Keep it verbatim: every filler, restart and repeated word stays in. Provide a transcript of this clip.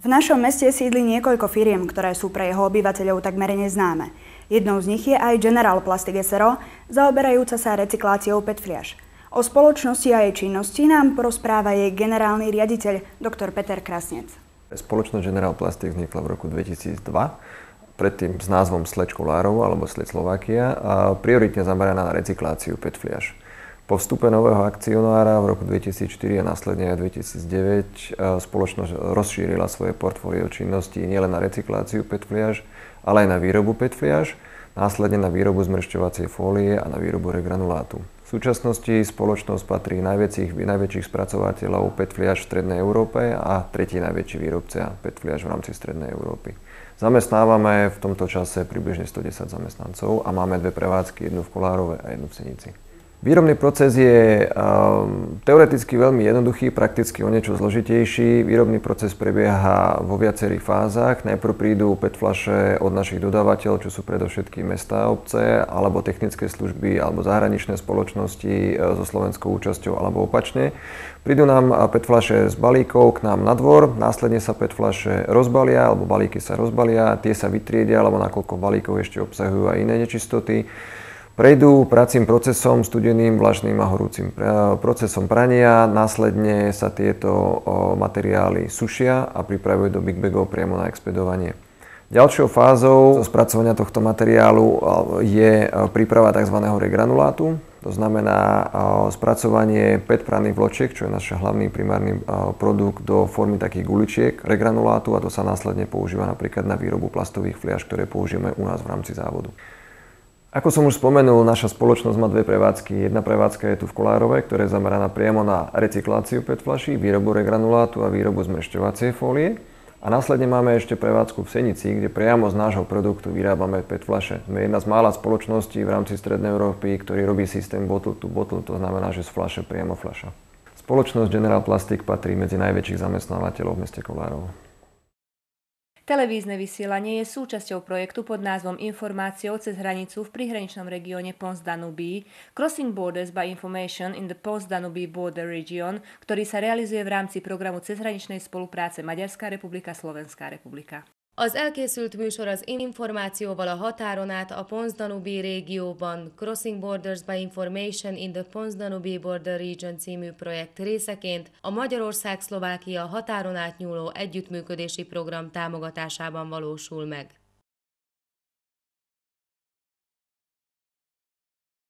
V našom meste sídli niekoľko firiem, ktoré sú pre jeho obyvateľov takmer neznáme. Jednou z nich je aj General Plastic es er o, zaoberajúca sa recykláciou pé é té fliaš. O spoločnosti a jej činnosti nám porozpráva jej generálny riaditeľ, doktor Peter Krasnec. Spoločnosť General Plastic vznikla v roku dvetisícdva, predtým s názvom Sleď Kolárov alebo Sleď Slovakia a prioritne zameraná na recykláciu pé é té fliaš. Po vstupe nového akcionára v roku dvetisícštyri a následne aj dvetisícdeväť spoločnosť rozšírila svoje portfólio činností nielen na recykláciu pé é té fliaš, ale aj na výrobu pé é té fliaš, následne na výrobu zmršťovacej fólie a na výrobu regranulátu. V súčasnosti spoločnosť patrí najväčších, najväčších spracovateľov pé é té fliaš v Strednej Európe a tretí najväčší výrobca pé é té fliaš v rámci Strednej Európy. Zamestnávame v tomto čase približne stodesať zamestnancov a máme dve prevádzky, jednu v Kolárove a jednu v Senici. Výrobný proces je um, teoreticky veľmi jednoduchý, prakticky o niečo zložitejší. Výrobný proces prebieha vo viacerých fázach. Najprv prídu pé é té fľaše od našich dodávateľov, čo sú predovšetkým mestá, obce, alebo technické služby, alebo zahraničné spoločnosti so slovenskou účasťou, alebo opačne. Prídu nám pé é té fľaše z balíkov k nám na dvor, následne sa pé é té fľaše rozbalia, alebo balíky sa rozbalia, tie sa vytriedia, alebo nakoľko balíkov ešte obsahujú aj iné nečistoty. Prejdú pracím procesom, studeným, vlažným a horúcim procesom prania, následne sa tieto materiály sušia a pripravujú do big bagov priamo na expedovanie. Ďalšou fázou spracovania tohto materiálu je príprava tzv. Regranulátu, to znamená spracovanie pé é té pranných vločiek, čo je náš hlavný primárny produkt do formy takých guličiek regranulátu a to sa následne používa napríklad na výrobu plastových fliaš, ktoré použijeme u nás v rámci závodu. Ako som už spomenul, naša spoločnosť má dve prevádzky. Jedna prevádzka je tu v Kolárove, ktorá je zameraná priamo na recykláciu pé é té fľaší, výrobu regranulátu a výrobu zmršťovacej fólie. A následne máme ešte prevádzku v Senici, kde priamo z nášho produktu vyrábame pé é té fľaše. Sme jedna z mála spoločností v rámci Strednej Európy, ktorý robí systém bottle to bottle, to znamená, že z fľaše priamo fľaša. Spoločnosť General Plastic patrí medzi najväčších zamestnávateľov v meste Kolárov. Televízne vysielanie je súčasťou projektu pod názvom Informáciou cez hranicu v prihraničnom regióne Pons-Danubí, Crossing Borders by Information in the Pons-Danubí Border Region, ktorý sa realizuje v rámci programu cezhraničnej spolupráce Maďarská republika, Slovenská republika. Az elkészült műsor az információval a határon át a Pons-Danubí régióban Crossing Borders by Information in the Pons-Danubí Border Region című projekt részeként a Magyarország-Szlovákia határon átnyúló együttműködési program támogatásában valósul meg.